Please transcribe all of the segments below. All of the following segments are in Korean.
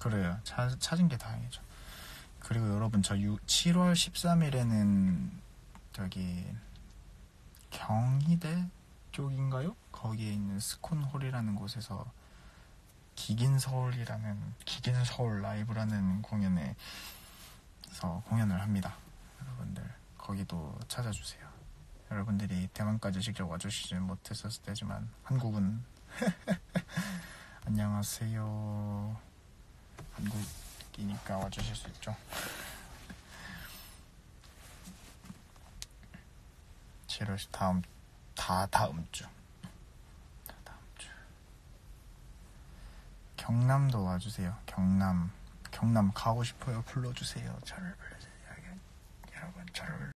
그래요. 찾은 게 다행이죠. 그리고 여러분 저 7월 13일에는 저기 경희대 쪽인가요? 거기에 있는 스콘홀이라는 곳에서 기긴서울 라이브라는 공연에서 공연을 합니다. 여러분들 거기도 찾아주세요. 여러분들이 대만까지 직접 와주시지 못했었을 때지만 한국은 안녕하세요. 한국이니까 와주실 수 있죠. 7월 다음 주. 경남도 와주세요. 경남 가고 싶어요. 불러주세요. 여러분 저를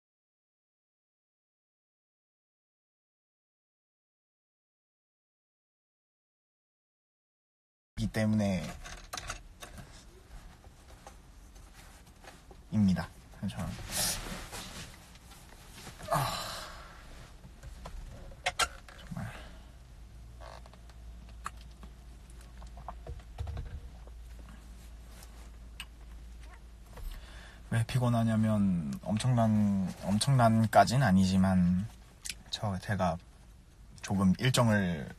이 때문에 입니다. 저는 정말 왜 피곤하냐면 엄청난까진 아니지만 제가 조금 일정을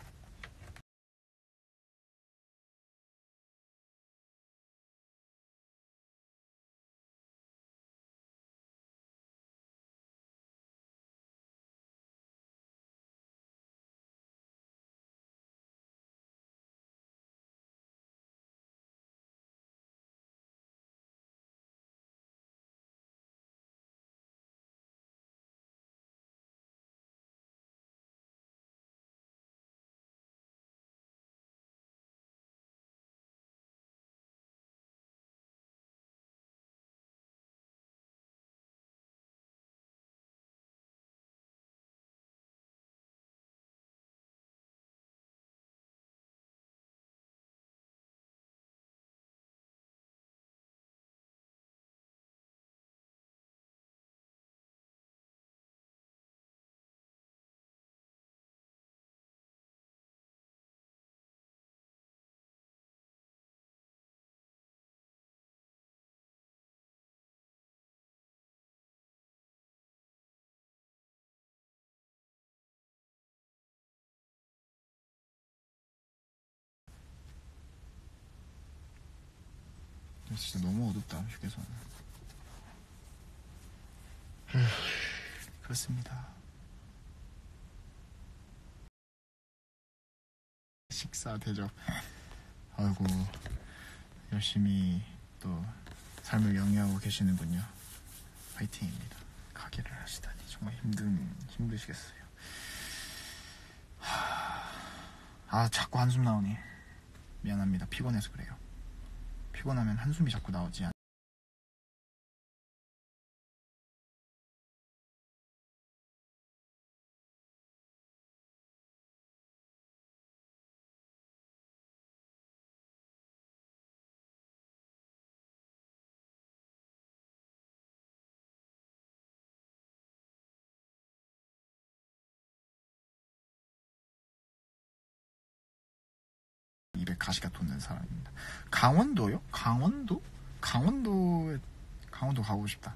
진짜 너무 어둡다 휴게소는. 그렇습니다. 식사 대접. 아이고 열심히 또 삶을 영위하고 계시는군요. 파이팅입니다. 가게를 하시다니 정말 힘드시겠어요. 자꾸 한숨 나오니 미안합니다. 피곤해서 그래요. 피곤하면 한숨이 자꾸 나오지. 입에 가시가 돋는 사람입니다. 강원도요? 강원도 가고 싶다.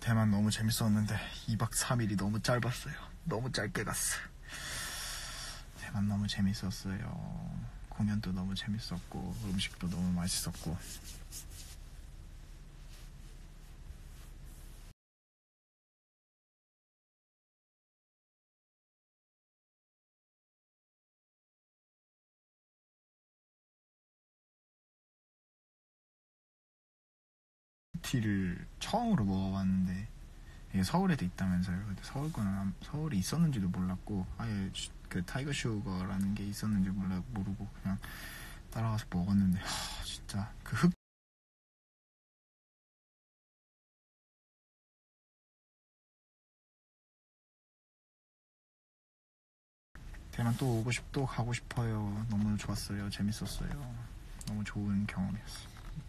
대만 너무 재밌었는데 2박 3일이 너무 짧았어요. 너무 짧게 갔어. 대만 너무 재밌었어요. 공연도 너무 재밌었고 음식도 너무 맛있었고. 티를 처음으로 먹어봤는데 이게 서울에도 있다면서요. 근데 서울에 있었는지도 몰랐고 아예 그 타이거 슈거라는 게 있었는지 모르고 그냥 따라가서 먹었는데 진짜 그 대만 또 가고 싶어요. 너무 좋았어요. 재밌었어요. 너무 좋은 경험이었어요.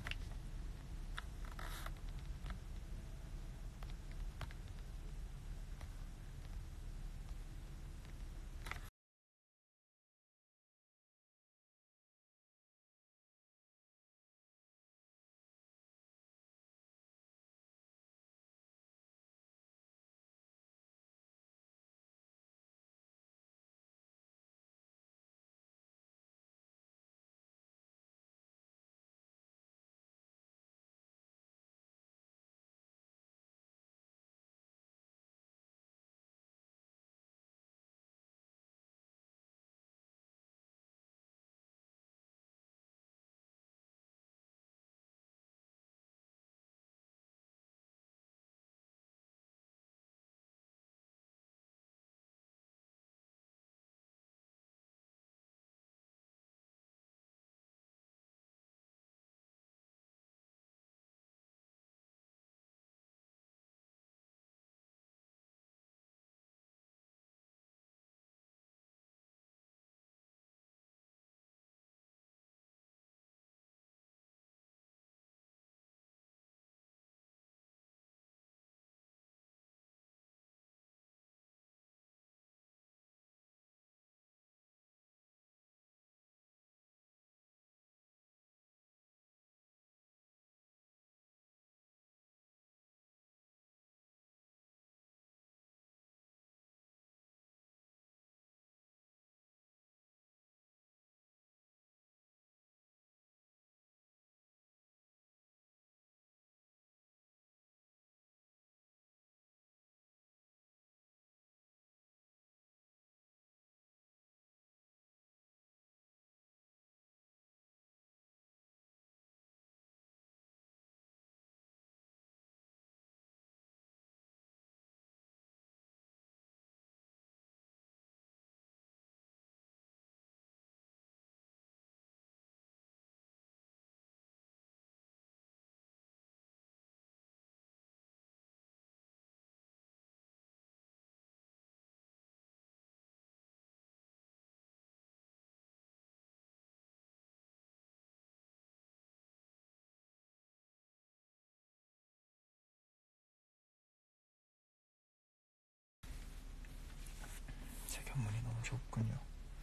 세견문이 너무 좋군요.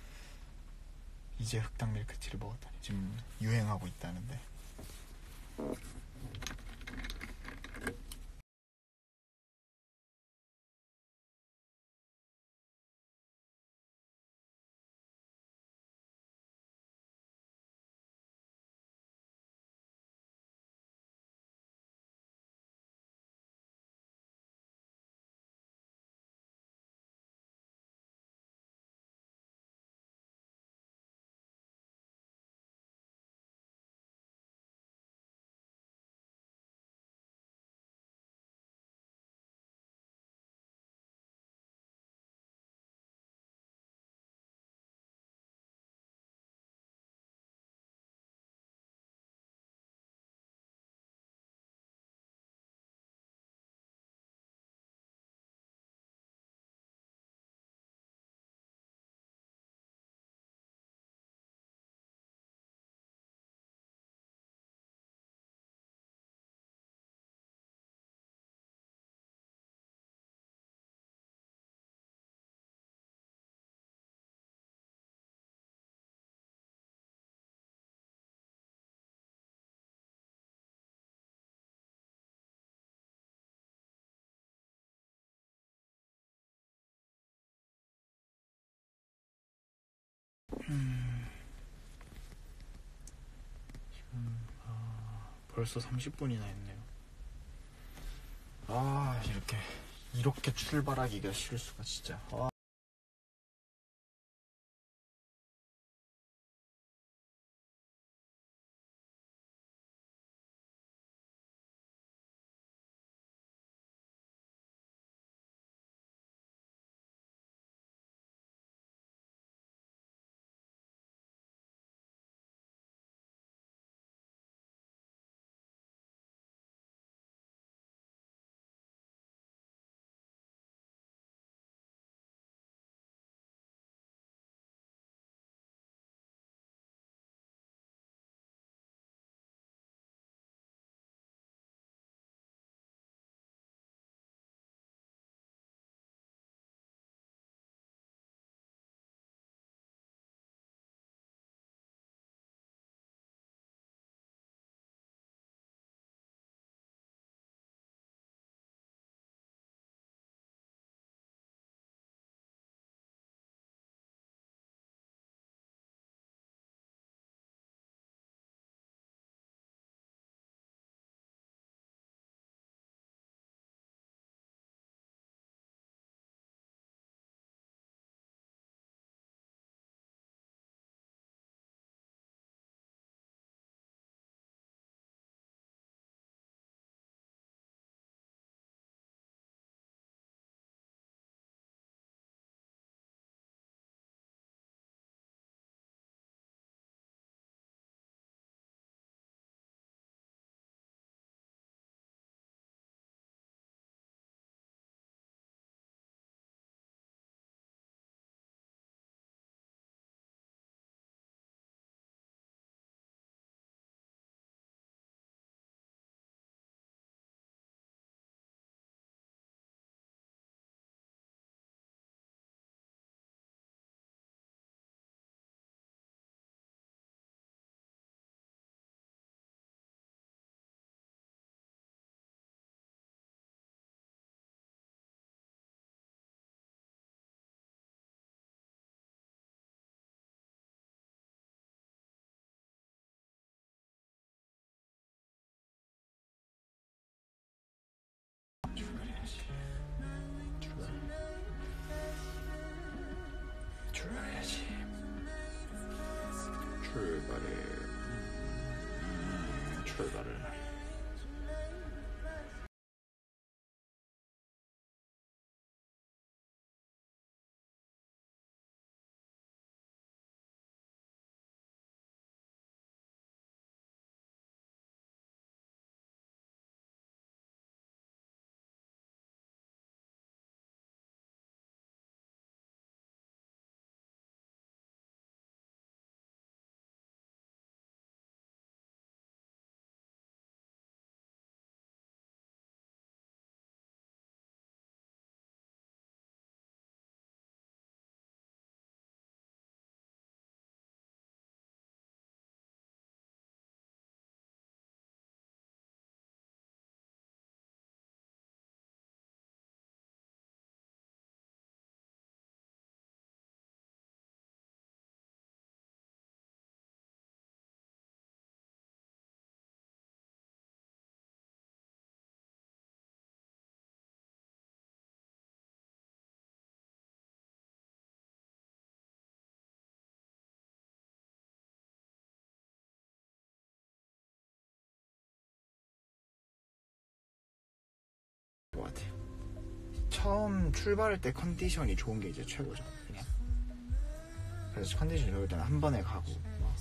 이제 흑당 밀크티를 먹었다니 지금 유행하고 있다는데. 벌써 30분이나 했네요. 아, 이렇게 출발하기가 싫을 수가 진짜. 출발해야지. 출발을. 것 같아. 처음 출발할 때 컨디션이 좋은 게 이제 최고죠. 그냥. 그래서 컨디션이 좋을 때는 한 번에 가고 막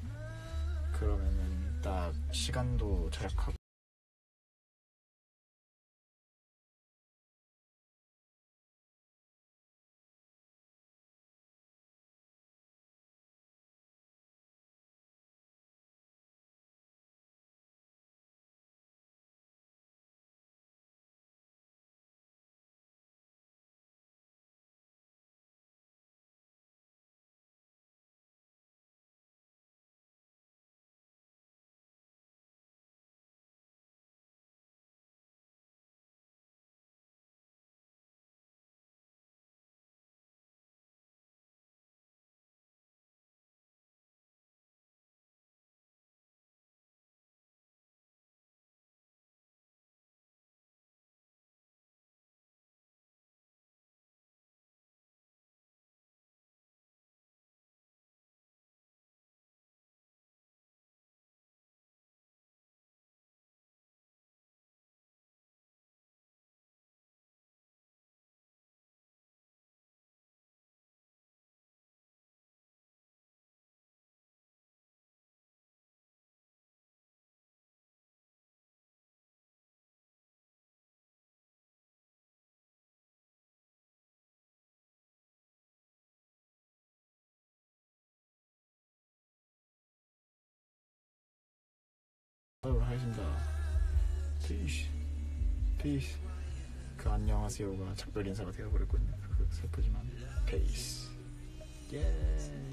그러면은 딱 시간도 절약하고 하겠습니다. Peace. 그 안녕하세요가 작별 인사가 되어버렸군요. 슬프지만 peace.